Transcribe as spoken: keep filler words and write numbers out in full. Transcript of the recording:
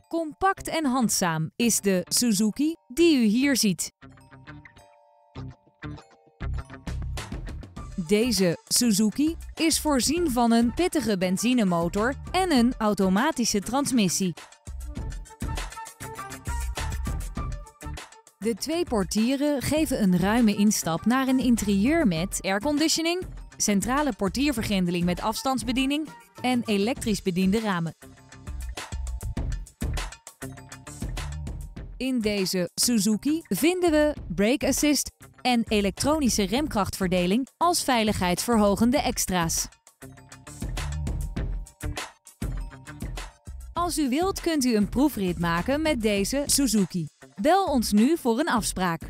Compact en handzaam is de Suzuki die u hier ziet. Deze Suzuki is voorzien van een pittige benzinemotor en een automatische transmissie. De twee portieren geven een ruime instap naar een interieur met airconditioning, centrale portiervergrendeling met afstandsbediening en elektrisch bediende ramen. In deze Suzuki vinden we brake assist en elektronische remkrachtverdeling als veiligheidsverhogende extra's. Als u wilt kunt u een proefrit maken met deze Suzuki. Bel ons nu voor een afspraak.